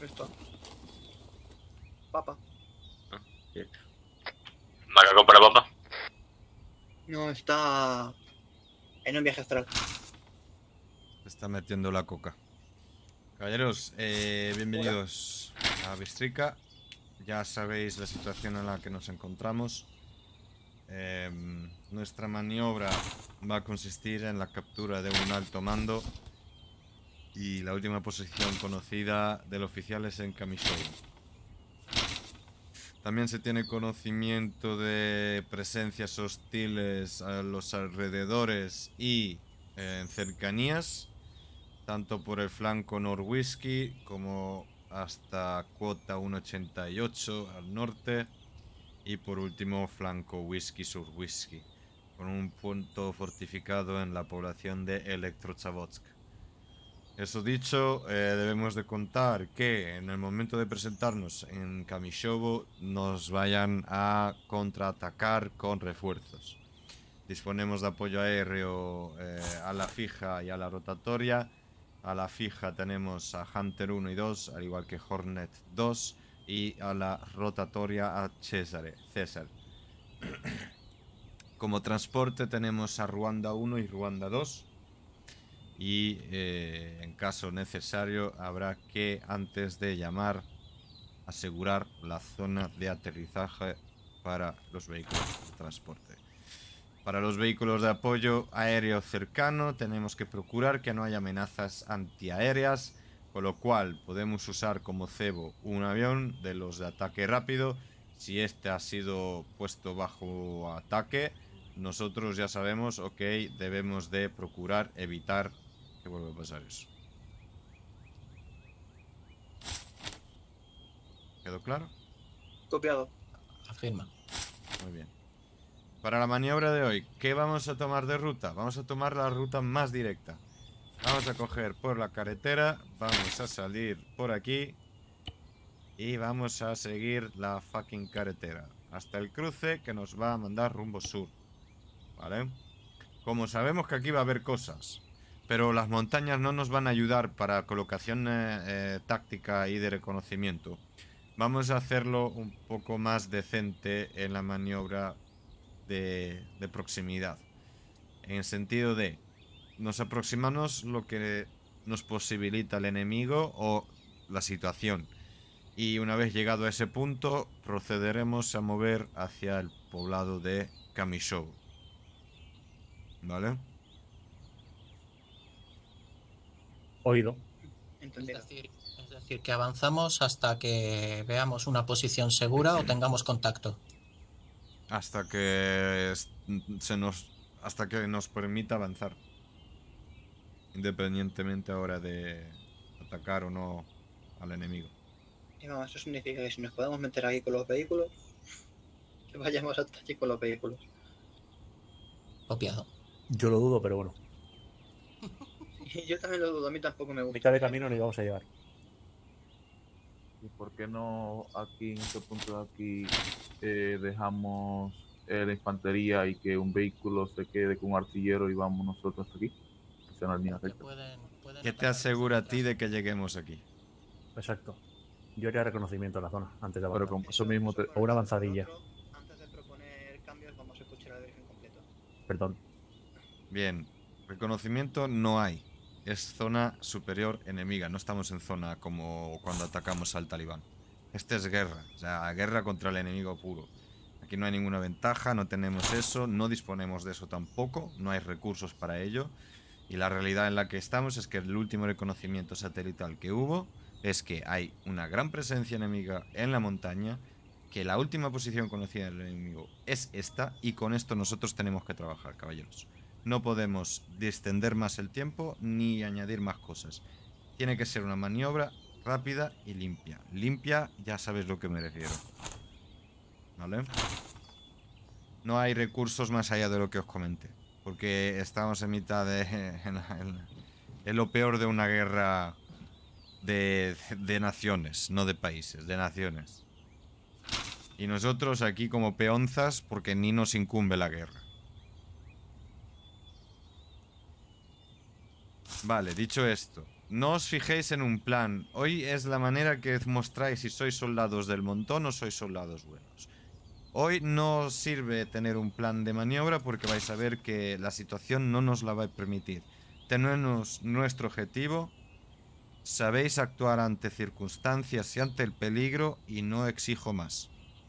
Esto. Papa. Ah, bien. ¿Macaco para papa? No, está en un viaje astral. Se está metiendo la coca. Caballeros, bienvenidos a Bistrica. Ya sabéis la situación en la que nos encontramos. Nuestra maniobra va a consistir en la captura de un alto mando y la última posición conocida del oficial es en Kamishou. También se tiene conocimiento de presencias hostiles a los alrededores y en cercanías, tanto por el flanco Norwhisky como hasta cuota 188 al norte y por último flanco Whisky Sur Whisky, con un punto fortificado en la población de Elektrozavodsk. Eso dicho, debemos de contar que en el momento de presentarnos en Kamishovo nos vayan a contraatacar con refuerzos. Disponemos de apoyo aéreo a la fija y a la rotatoria. A la fija tenemos a Hunter 1 y 2, al igual que Hornet 2, y a la rotatoria a César. Como transporte tenemos a Ruanda 1 y Ruanda 2. Y en caso necesario habrá que, antes de llamar, asegurar la zona de aterrizaje para los vehículos de transporte. Para los vehículos de apoyo aéreo cercano tenemos que procurar que no haya amenazas antiaéreas, con lo cual podemos usar como cebo un avión de los de ataque rápido. Si este ha sido puesto bajo ataque, nosotros ya sabemos, ok, debemos de procurar evitar que vuelva a pasar eso. ¿Quedó claro? Copiado. Afirma. Muy bien. Para la maniobra de hoy, ¿qué vamos a tomar de ruta? Vamos a tomar la ruta más directa. Vamos a coger por la carretera, vamos a salir por aquí y vamos a seguir la fucking carretera hasta el cruce que nos va a mandar rumbo sur. ¿Vale? Como sabemos que aquí va a haber cosas, pero las montañas no nos van a ayudar para colocación táctica y de reconocimiento, vamos a hacerlo un poco más decente en la maniobra de proximidad. En el sentido de, nos aproximamos lo que nos posibilita el enemigo o la situación. Y una vez llegado a ese punto, procederemos a mover hacia el poblado de Kamishou. ¿Vale? Oído. Entendido. Es decir, que avanzamos hasta que veamos una posición segura o tengamos contacto. Hasta que hasta que nos permita avanzar. Independientemente ahora de atacar o no al enemigo. Y vamos, eso significa que si nos podemos meter aquí con los vehículos, que vayamos hasta allí con los vehículos. Copiado. Yo lo dudo, pero bueno. Y yo también lo dudo, a mí tampoco me gusta. Mitad de camino nos íbamos a llevar. ¿Y por qué no aquí, en este punto de aquí, dejamos la infantería y que un vehículo se quede con un artillero y vamos nosotros hasta aquí? Que sea una línea recta. ¿Qué te asegura a ti de que lleguemos aquí? Exacto. Yo haría reconocimiento en la zona antes de Pero avanzar. con eso mismo O una avanzadilla. Antes de proponer cambios, vamos a escuchar a la Virgen completo. Perdón. Bien, reconocimiento no hay. Es zona superior enemiga. No estamos en zona como cuando atacamos al talibán. Este es guerra, o sea, guerra contra el enemigo puro. Aquí no hay ninguna ventaja, no tenemos eso, no disponemos de eso tampoco, no hay recursos para ello. Y la realidad en la que estamos es que el último reconocimiento satelital que hubo es que hay una gran presencia enemiga en la montaña, que la última posición conocida del enemigo es esta, y con esto nosotros tenemos que trabajar, caballeros. No podemos distender más el tiempo ni añadir más cosas. Tiene que ser una maniobra rápida y limpia. Limpia, ya sabes lo que me refiero. ¿Vale? No hay recursos más allá de lo que os comenté, porque estamos en mitad de... en lo peor de una guerra de naciones, no de países, de naciones. Y nosotros aquí como peonzas porque ni nos incumbe la guerra. Vale, dicho esto, no os fijéis en un plan. Hoy es la manera que mostráis si sois soldados del montón o sois soldados buenos. Hoy no os sirve tener un plan de maniobra porque vais a ver que la situación no nos la va a permitir. Tenemos nuestro objetivo, sabéis actuar ante circunstancias y ante el peligro y no exijo más.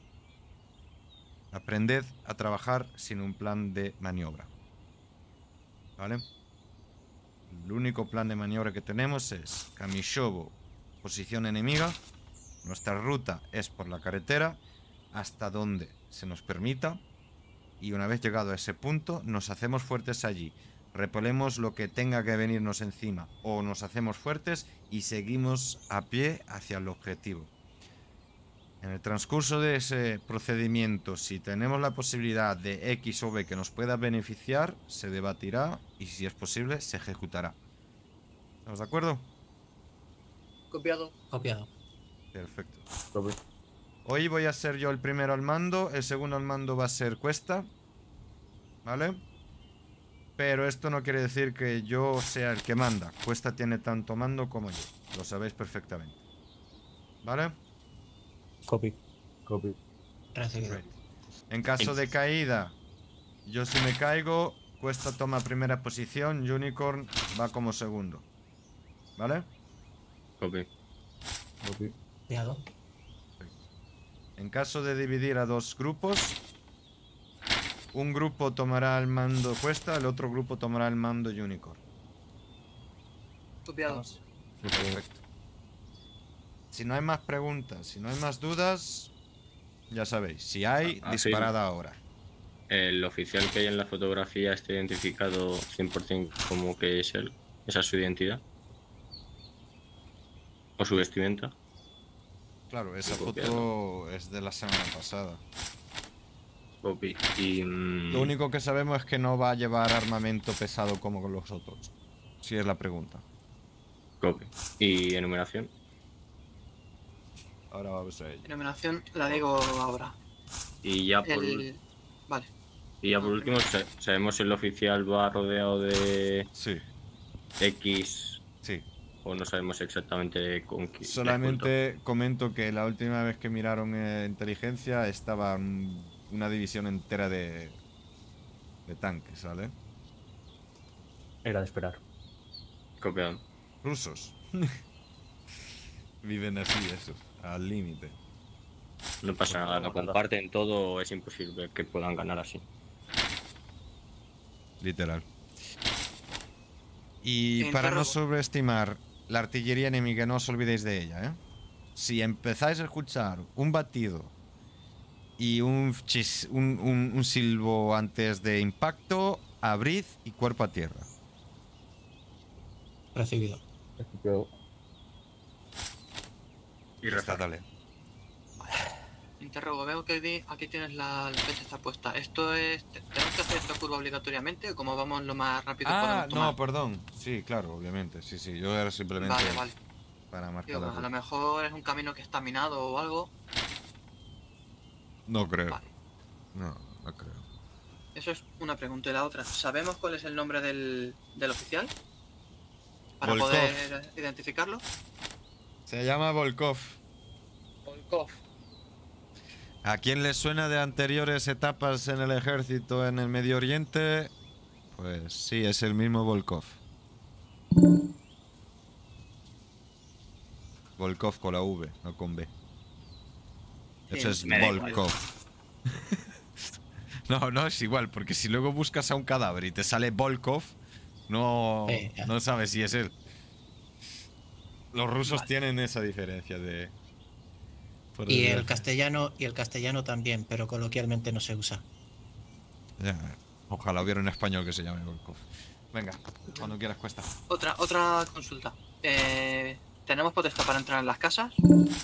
Aprended a trabajar sin un plan de maniobra. ¿Vale? El único plan de maniobra que tenemos es Kamishobo, posición enemiga. Nuestra ruta es por la carretera hasta donde se nos permita. Y una vez llegado a ese punto, nos hacemos fuertes allí. Repelemos lo que tenga que venirnos encima o nos hacemos fuertes y seguimos a pie hacia el objetivo. En el transcurso de ese procedimiento, si tenemos la posibilidad de X o B que nos pueda beneficiar, se debatirá y si es posible, se ejecutará. ¿Estamos de acuerdo? Copiado. Copiado. Perfecto. Copy. Hoy voy a ser yo el primero al mando, el segundo al mando va a ser Cuesta. ¿Vale? Pero esto no quiere decir que yo sea el que manda. Cuesta tiene tanto mando como yo. Lo sabéis perfectamente. ¿Vale? Copy. Copy. Recibido. Great. En caso de caída, yo si me caigo, Cuesta toma primera posición, Unicorn va como segundo. ¿Vale? Copy. Copy. Copiado. En caso de dividir a dos grupos, un grupo tomará el mando Cuesta, el otro grupo tomará el mando Unicorn. Copiado. Vamos. Perfecto. Si no hay más preguntas, si no hay más dudas, ya sabéis. Si hay, disparad ahora. El oficial que hay en la fotografía está identificado 100% como que es él. ¿Esa es su identidad? ¿O su vestimenta? Claro, esa Sí, foto es de la semana pasada. Copy. Y... Lo único que sabemos es que no va a llevar armamento pesado como con los otros. Si es la pregunta. Copy. ¿Y enumeración? Ahora vamos a ello. Denominación la digo ahora. Y ya por, Vale. y ya por último, ¿sabemos si el oficial va rodeado de Sí, X sí. o no sabemos exactamente con quién? Solamente comento que la última vez que miraron inteligencia estaba una división entera de tanques, ¿vale? Era de esperar. Copiado. Rusos. Viven así, eso, al límite. No pasa nada, lo comparten todo, es imposible que puedan ganar así. Literal. Y para no sobreestimar la artillería enemiga, no os olvidéis de ella, ¿eh? Si empezáis a escuchar un batido y un silbo antes de impacto, abrid y cuerpo a tierra. Recibido. Escupido. Y rezar. Dale. Interrogo, veo que aquí tienes la fecha está puesta. ¿Esto es... ¿Tenemos que hacer esta curva obligatoriamente o como vamos lo más rápido que Ah, podemos tomar? no, perdón. Sí, claro, obviamente. Sí, sí. Yo era simplemente Vale, vale. para marcar Digo, la a lo ruta. mejor es un camino que está minado o algo. No creo. Vale. No, no creo. Eso es una pregunta. Y la otra, ¿sabemos cuál es el nombre del oficial? Para Volkov. poder identificarlo. Se llama Volkov. Volkov. ¿A quién le suena de anteriores etapas en el ejército en el Medio Oriente? Pues sí, es el mismo Volkov. Volkov con la V, no con B. Sí, Eso es me da igual. Volkov. No, no es igual, porque si luego buscas a un cadáver y te sale Volkov, no, Ya. no sabes si es él. Los rusos Vale. tienen esa diferencia de... por Y el desgracia. castellano también, pero coloquialmente no se usa. Ya, ojalá hubiera un español que se llame Volkov. Venga, cuando quieras Cuesta. Otra consulta. ¿Tenemos potestad para entrar en las casas?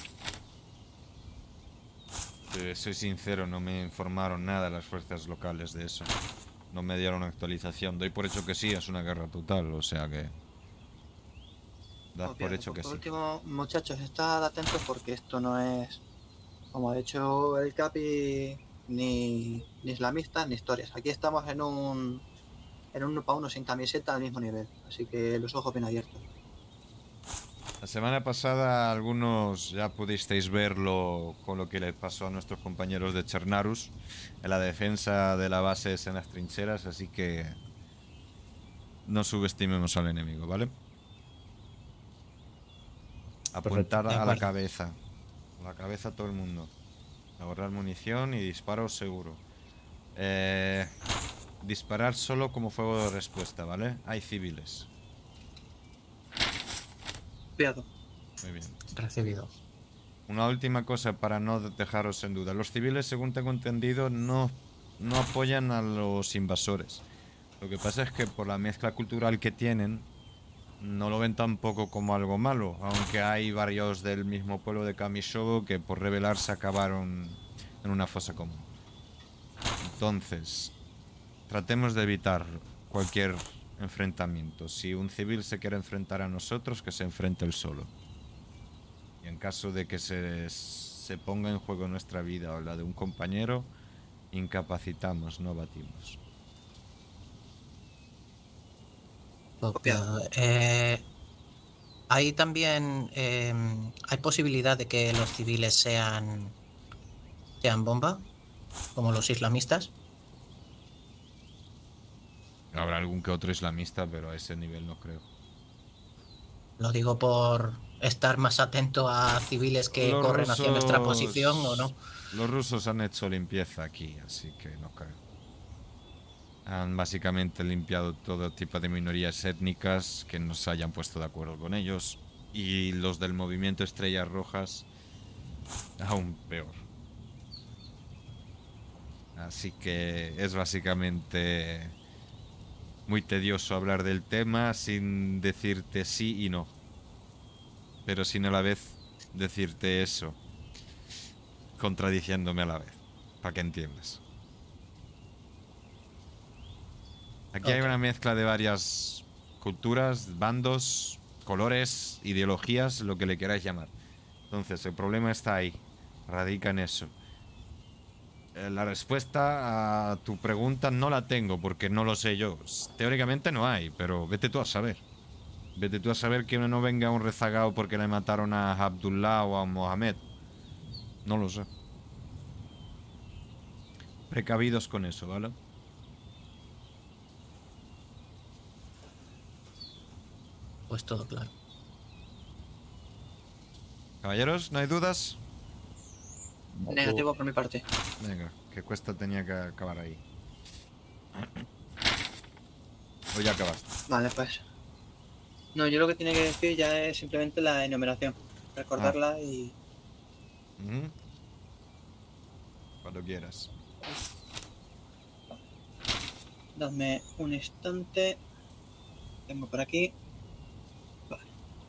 Soy sincero, no me informaron nada las fuerzas locales de eso. No me dieron actualización. Doy por hecho que sí, es una guerra total, o sea que... Das por hecho que Por sí. último, muchachos, estad atentos porque esto no es, como ha dicho el Capi, ni islamistas ni historias. Aquí estamos en un uno para uno sin camiseta al mismo nivel, así que los ojos bien abiertos. La semana pasada algunos ya pudisteis verlo con lo que les pasó a nuestros compañeros de Chernarus en la defensa de la base en las trincheras, así que no subestimemos al enemigo, ¿vale? Apuntar De a la acuerdo. cabeza. A la cabeza a todo el mundo. Ahorrar munición y disparos seguro. Disparar solo como fuego de respuesta, ¿vale? Hay civiles. Cuidado. Muy bien. Recibido. Una última cosa para no dejaros en duda. Los civiles, según tengo entendido, no apoyan a los invasores. Lo que pasa es que por la mezcla cultural que tienen, no lo ven tampoco como algo malo. Aunque hay varios del mismo pueblo de Kamishobo que por rebelarse acabaron en una fosa común. Entonces, tratemos de evitar cualquier enfrentamiento. Si un civil se quiere enfrentar a nosotros, que se enfrente él solo. Y en caso de que se ponga en juego nuestra vida o la de un compañero, incapacitamos, no batimos. Copiado. Hay también hay posibilidad de que los civiles sean bomba, como los islamistas. Habrá algún que otro islamista, pero a ese nivel no creo. Lo digo por estar más atento a civiles que Los corren hacia nuestra rusos- posición o no. Los rusos han hecho limpieza aquí, así que no creo. Han básicamente limpiado todo tipo de minorías étnicas que no se hayan puesto de acuerdo con ellos. Y los del movimiento Estrellas Rojas, aún peor. Así que es básicamente muy tedioso hablar del tema sin decirte sí y no. Pero sin a la vez decirte eso, contradiciéndome a la vez, para que entiendas. Aquí hay Ok. una mezcla de varias culturas, bandos, colores, ideologías, lo que le queráis llamar. Entonces, el problema está ahí, radica en eso. La respuesta a tu pregunta no la tengo porque no lo sé yo. Teóricamente no hay, pero vete tú a saber. Vete tú a saber que no venga un rezagado porque le mataron a Abdullah o a Mohamed. No lo sé. Precavidos con eso, ¿vale? Pues todo claro. Caballeros, ¿no hay dudas? Negativo por mi parte. Venga, que cuesta tenía que acabar ahí. O ya acabaste. Vale, pues. No, yo lo que tiene que decir ya es simplemente la enumeración. Recordarla y... Ujú. Cuando quieras. Dame un instante. Tengo por aquí. Vale.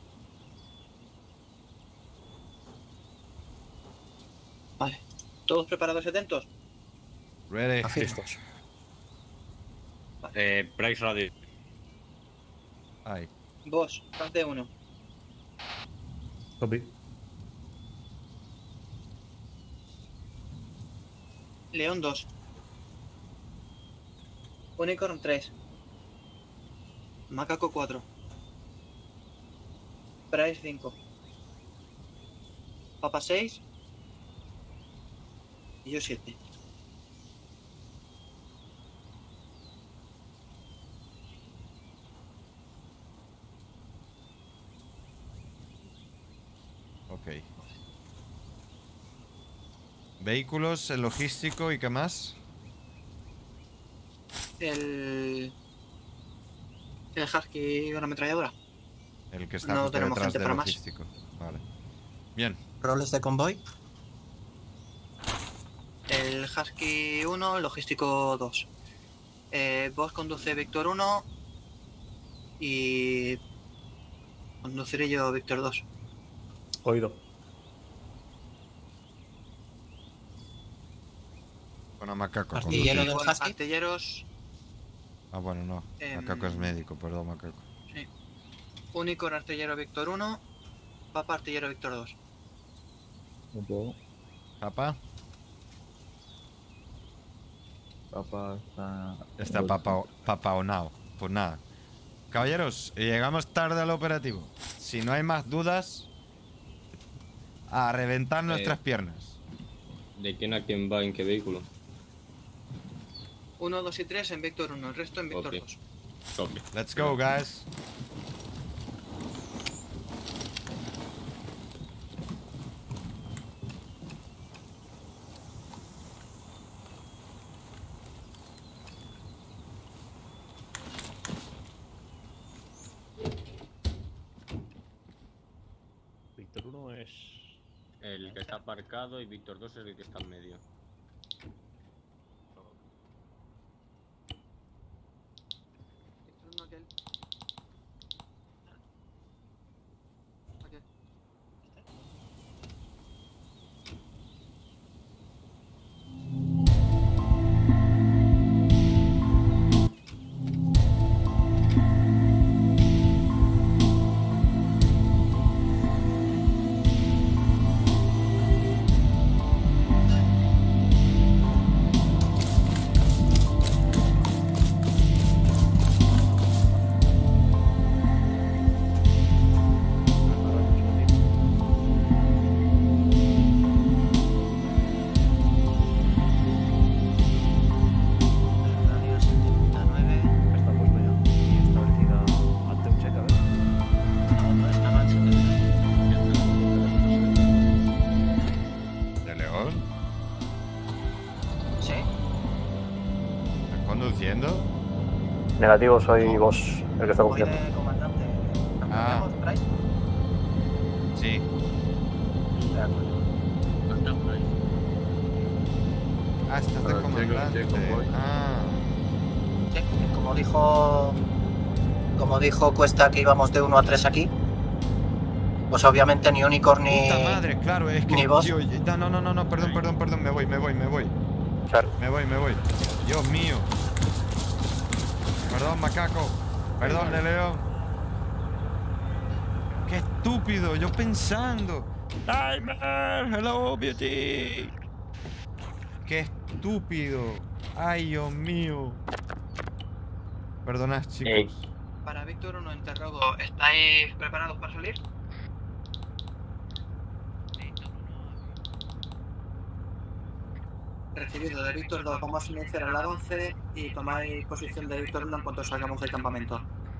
Vale. ¿Todos preparados y atentos? Ready. Listos. Price Radio. Ay. Vos, parte 1. Copy. León 2. Unicorn 3. Macaco 4. Price 5. Papa 6. Y yo 7. Ok. Vehículos, el logístico y qué más. El Husky y una ametralladora. El que está No justo tenemos detrás gente del para más. logístico. Vale. Bien. ¿Roles de convoy? El Husky 1, el logístico 2. Vos conduce Víctor 1 y conduciré yo Víctor 2. Oído. Con a Macaco. Artillero conducir. del Con Husky. artilleros, Ah, bueno, no. Macaco es médico, perdón, Macaco. Unicorn artillero Víctor 1, Papa artillero Víctor 2. ¿Papa? Papá está. Está papaonao. Pues nada. Caballeros, llegamos tarde al operativo. Si no hay más dudas, a reventar nuestras piernas. ¿De quién a quién va en qué vehículo? 1, 2 y 3 en Víctor 1, el resto en Víctor Ok. 2. Copy. Let's go, guys. Víctor 1 es. El que está aparcado y Víctor 2 es el que está en medio. Víctor 1 aquel. Aquel. Radio 79. Está puesto ya. Y establecida ante un check, a ver. No, no estaba en 79. ¿De León? Sí. ¿Estás conduciendo? Negativo, soy vos el que está Voy confiando. de comandante. ¿Nos Ah. cambiamos por ahí? Sí. De acuerdo. Ah, estás de Ah, comandante. checo, voy. Ah. Sí, como dijo Cuesta que íbamos de 1 a 3 aquí, pues obviamente ni Unicorn ni... Puta madre, claro, es que... ni vos. Tío, no, perdón, me voy. Claro. Me voy. Dios mío. Perdón, macaco. Perdón, de León. Qué estúpido, yo pensando. Timer, hello, beauty. Qué estúpido. Ay, Dios mío. Perdonad, chicos. Para Víctor 1 interrogo, ¿estáis preparados para salir? Recibido de Víctor 2, vamos a iniciar a las 11 y tomáis posición de Víctor 1 en cuanto salgamos del campamento.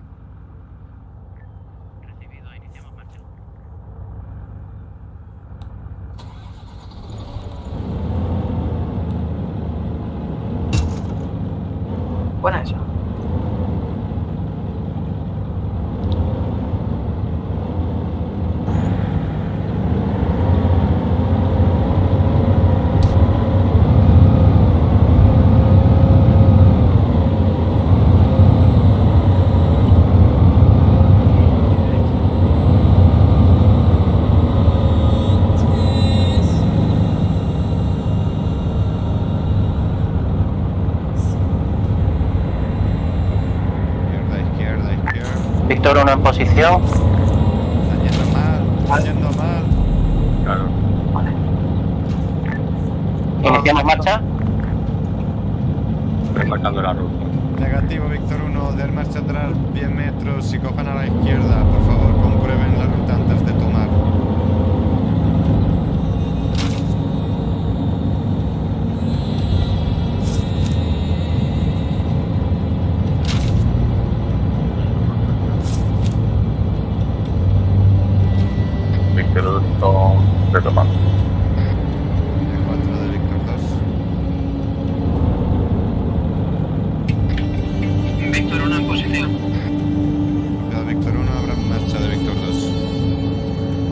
Recibido, iniciamos marcha. Buena esa. Izquierda. Víctor 1 en posición. Está yendo mal. Claro. Vale. Iniciamos marcha. Remarcando la ruta. Negativo, Víctor 1, del marcha atrás 10 metros y cojan a la izquierda. Por favor, comprueben la ruta antes de tomar. Víctor 2 retomando. E4 de Víctor 2. Víctor 1 en posición. Cuidado, Víctor 1, habrá marcha de Víctor 2.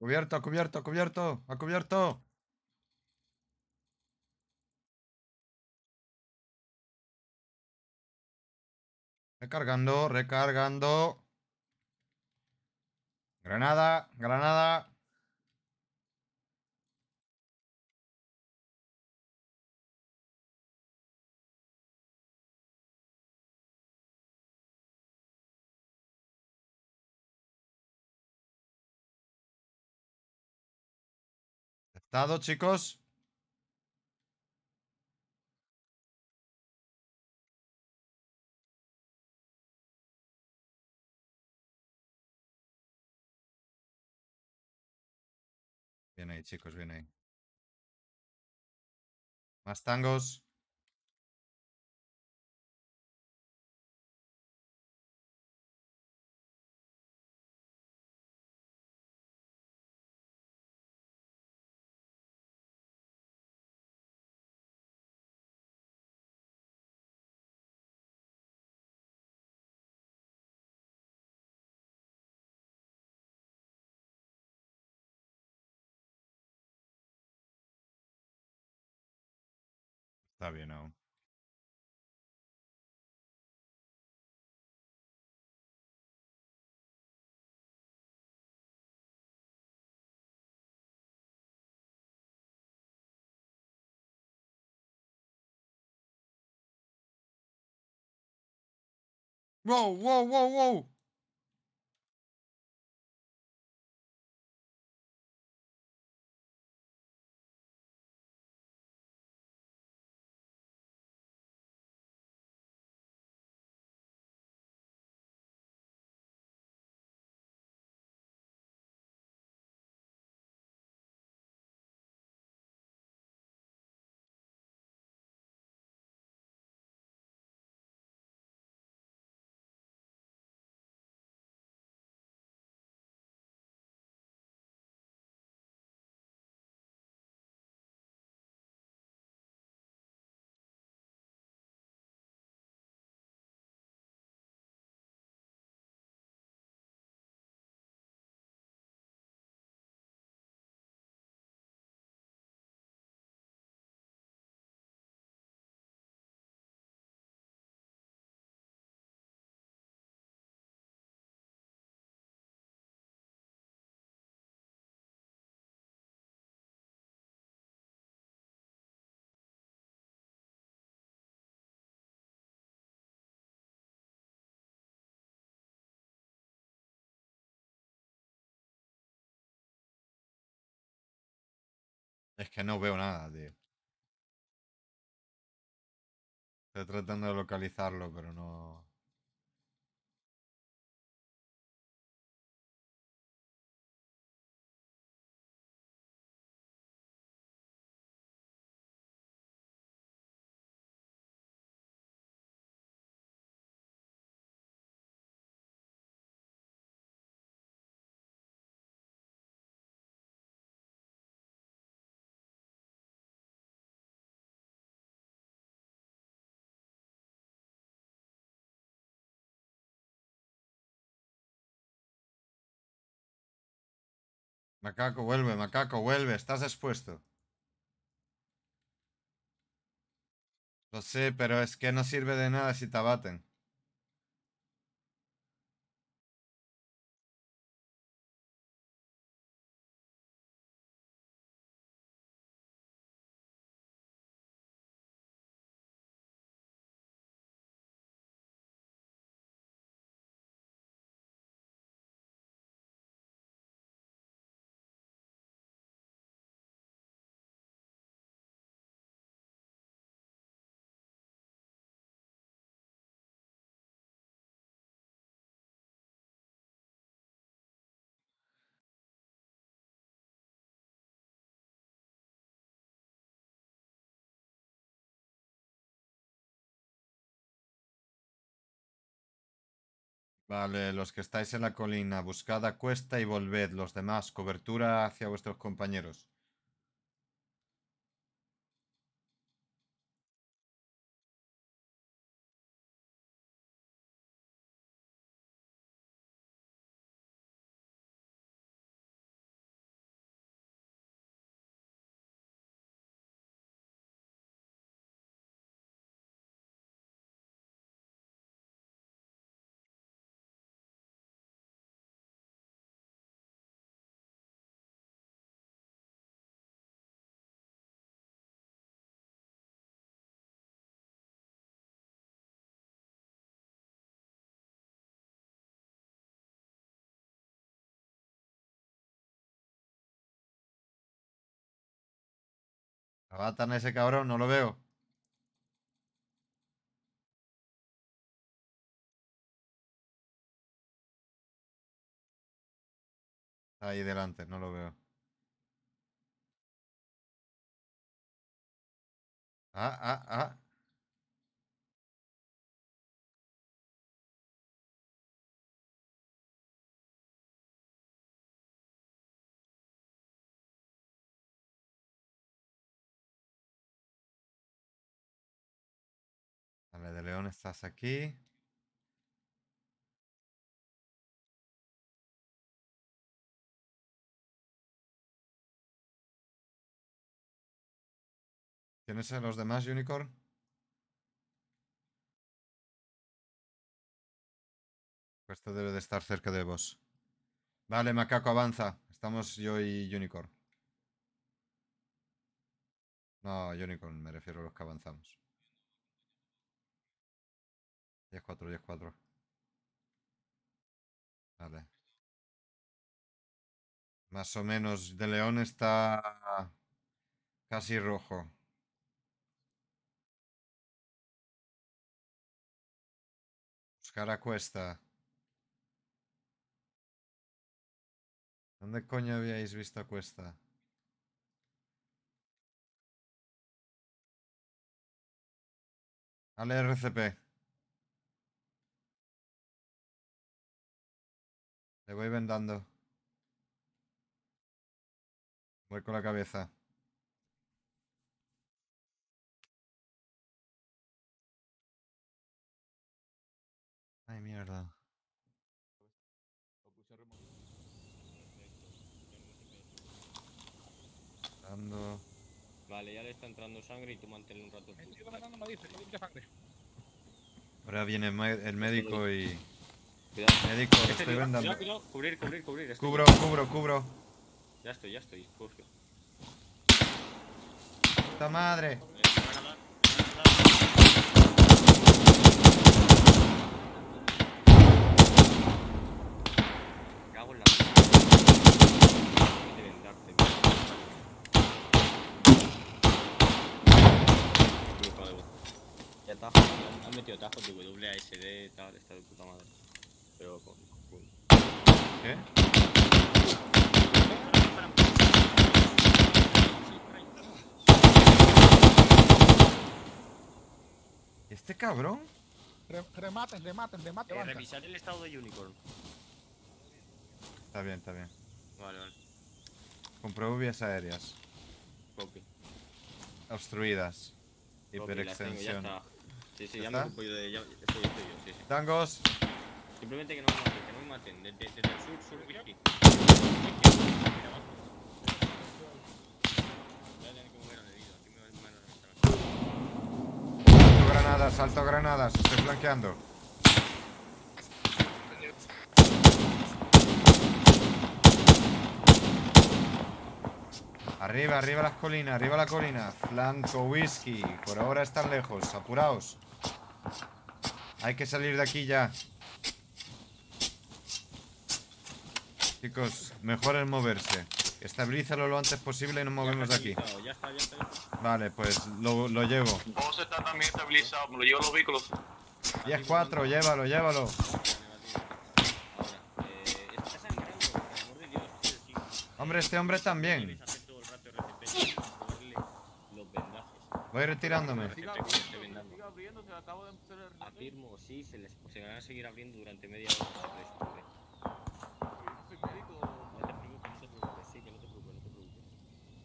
Cubierto, cubierto, cubierto. ¡Ha cubierto! Recargando, recargando. Granada, granada. Estado, chicos. Bien ahí, chicos, bien ahí. Más tangos. Está bien aún. ¡Wow, wow, wow, wow! Es que no veo nada, tío. Estoy tratando de localizarlo, pero no... Macaco, vuelve, estás expuesto. Lo sé, pero es que no sirve de nada si te abaten. Vale, los que estáis en la colina, buscad a cuesta y volved. Los demás, cobertura hacia vuestros compañeros. Abatan a ese cabrón, no lo veo. Está ahí delante, no lo veo. Ah. Vale, de León estás aquí. ¿Tienes a los demás, Unicorn? Pues esto debe de estar cerca de vos. Vale, macaco, avanza. Estamos yo y Unicorn. No, Unicorn, me refiero a los que avanzamos. 10-4, 10-4. Vale. Más o menos, de León está casi rojo. Buscar a Cuesta. ¿Dónde coño habíais visto a Cuesta? Dale RCP. Le voy vendando. Voy con la cabeza. Ay, mierda. Dando. Vale, ya le está entrando sangre y tú manténle un rato. Ahora viene el médico y... Cuidado. Médico, lo Este estoy tío, vendando. cuidado. Cubrir. Estoy Cubro. Ya estoy. Curfio. ¡Puta madre! Cago en la deben darte. Ya tajos, han metido tajos de WASD, tal, está de puta madre. Pero con... ¿Qué? ¿Y este cabrón? Rematen. revisar el estado de Unicorn. Está bien. Vale. Comprobó vías aéreas. Copy. Obstruidas. Copy, las tengo, ya Hiperextensión. está. Sí, ¿Ya ya está? me ocupo yo de... Ya estoy yo, sí. Tangos. Simplemente que no me maten. Desde el sur, whisky. Voy a tener que mover al herido. Aquí me van a reventar. Salto granadas. Estoy flanqueando. Arriba las colinas, arriba la colina. Flanco, whisky. Por ahora están lejos. Apuraos. Hay que salir de aquí ya. Chicos, mejor es moverse. Estabilízalo lo antes posible y nos movemos de aquí. Ya está. Vale, pues lo llevo. Vos está también estabilizado, me lo llevo a los vehículos. 10-4, llévalo. Ahora, está sangrando, por amor de Dios. Hombre, este hombre también. Debes hacer todo el rato RCP para probarle los vendajes. Voy retirándome. Siga abriendo, que acabo de empezar el Afirmo, sí, se van a seguir abriendo durante media hora. soy médico. No te preocupes, sí, que no te preocupes. Que es muy reciente.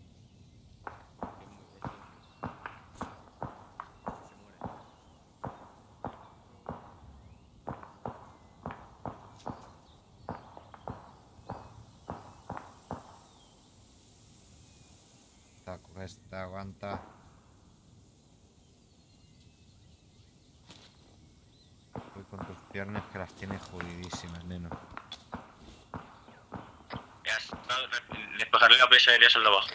Se muere. Esta aguanta. Voy con tus piernas que las tienes jodidísimas, neno. Ya está, despejarle la presa aérea al de abajo.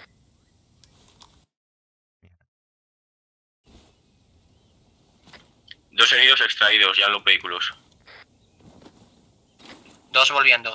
Dos heridos extraídos ya en los vehículos. 2 volviendo.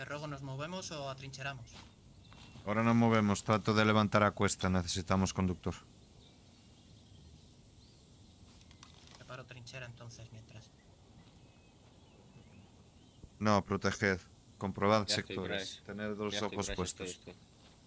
Ferrogo, ¿nos movemos o atrincheramos? Ahora nos movemos. Trato de levantar a cuesta. Necesitamos conductor. Preparo trinchera entonces mientras. No, proteged. Comprobad Ya estoy, sectores. Bryce. Tened Ya los estoy, ojos Bryce, puestos. estoy.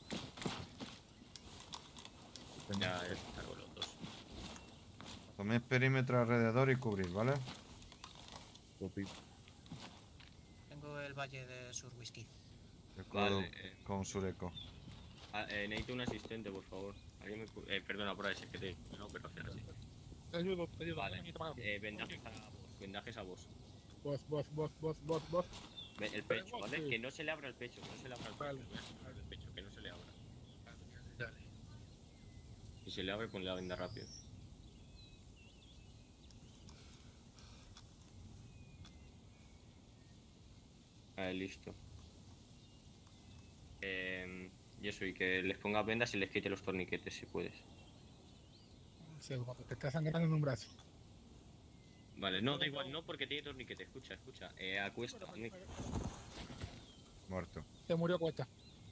Ya cargo los dos. Tomad perímetro alrededor y cubrir, ¿vale? Copy. Tengo el valle de Sur Whisky. Yo Vale, con Sureco. Necesito un asistente, por favor. ¿Alguien me perdona por ahí, es que te... No, pero hacer así. Te ayudo, te ayudo. Vale. Ven y te pago. Vendajes a vos. Vendajes a vos. Vos. El pecho, ¿vale? Sí. Que no se le abra el pecho, que no se le abra el pecho. Vale. Voy a separar el pecho, que no se le abra. Dale. Si se le abre, ponle la venda rápido. Vale, listo. Y eso, y que les ponga vendas y les quite los torniquetes si puedes. Un segundo, te está sangrando en un brazo. Vale, no, da igual, no porque tiene torniquete, escucha. Acuesta, Nick. Muerto. Se murió Cuesta.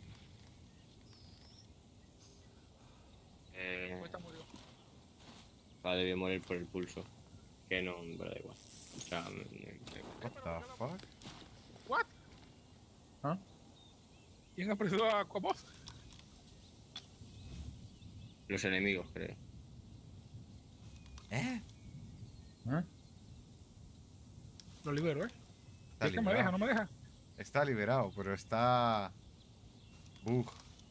Cuesta murió. Vale, debe morir por el pulso. Que no, pero da igual. O sea, da igual. What the fuck? ¿What? ¿Ah? ¿Quién apresuró a vos? Los enemigos, creo. ¿Eh? ¿Eh? Lo libero, Está Es que me liberado. deja, no me deja. Está liberado, pero está... Bug.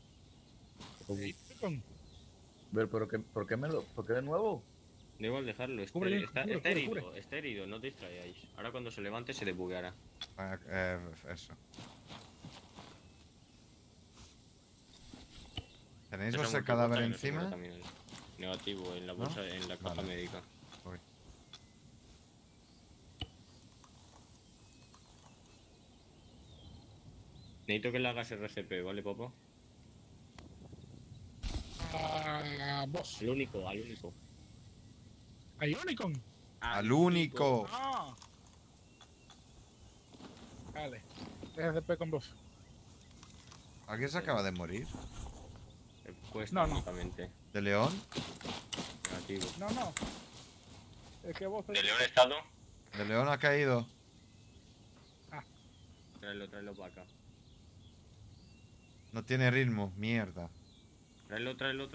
Ver, ¿por qué de nuevo? Da igual dejarlo, Cubre, está cubre, herido, cubre. está herido, no te distraigáis. Ahora cuando se levante se debugueará. Eso. ¿Tenéis Esa vos el muerte cadáver corta que no se muere encima? también negativo en la ¿No? bolsa, en la caja Vale. médica. Voy. Necesito que le hagas RCP, ¿vale, Popo? Vos. Al único, al único. A Unicon. ¡Al único! Ah. Vale. RCP con vos. ¿Alguien se acaba de morir? Cuesta, No, no. justamente. ¿De León? Negativo. No. Es que vos... ¿De León Estado? ¿De León ha caído? Tráelo para acá. No tiene ritmo, mierda. Tráelo.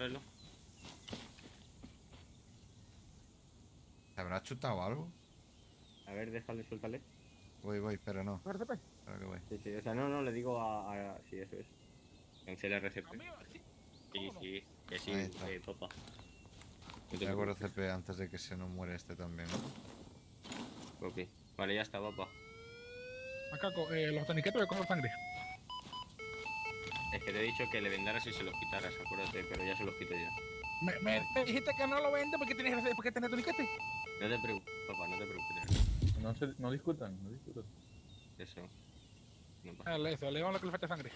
¿Se habrá chutado algo? A ver, suéltale. Voy, pero no. RCP. Espera que voy. Sí, o sea, no, le digo a... Sí, eso es. Cancela RCP. Amigo, sí. Sí, ¿Cómo no? que sí, Ahí está. Popa. No te Me hago preocupes. RCP antes de que se nos muere este también. Ok. Vale, ya está, Popa. Macaco, los taniquetos de color sangre. Es que te he dicho que le vendaras y se los quitaras, acuérdate, pero ya se los quito ya. Me dijiste que no lo vende porque tienes RCP, porque tenés taniquete. No te preocupes, papá, no te preocupes. No discutan. Eso. No pasa. Dale, eso, le vamos lo que le falta sangre.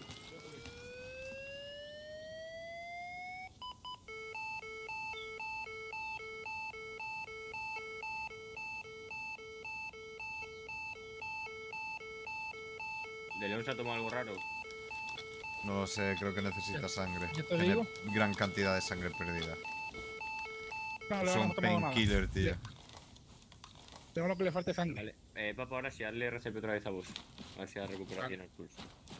¿De León se ha tomado algo raro? No lo sé, creo que necesita sangre. ya te Tiene digo. gran cantidad de sangre perdida. No, le Es un hemos tomado nada. painkiller, tío. Le vamos lo que le falta sangre. Vale, papá, ahora sí, hazle RCP otra vez a vos. A ver si ha recuperado bien el pulso.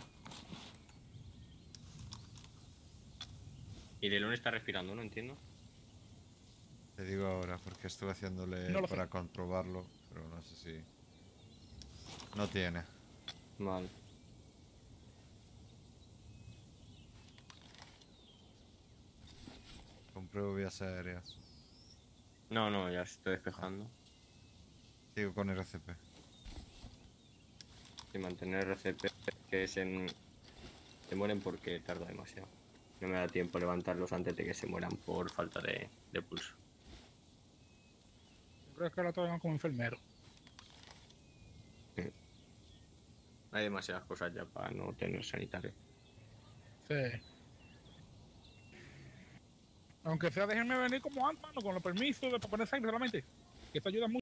Y De León está respirando, ¿no? Entiendo. Te digo ahora, porque estuve haciéndole No lo sé. para comprobarlo, pero no sé si... No tiene. Vale. Compruebo vías aéreas. No, ya se estoy despejando. Sigo con RCP. Y mantener RCP, que se mueren porque tarda demasiado. No me da tiempo levantarlos antes de que se mueran por falta de pulso. Yo creo que ahora todos van como enfermeros. Hay demasiadas cosas ya para no tener sanitario. Sí. Aunque sea, déjenme venir como antes, mano, con los permisos de poner sangre solamente. Que esto ayuda mucho.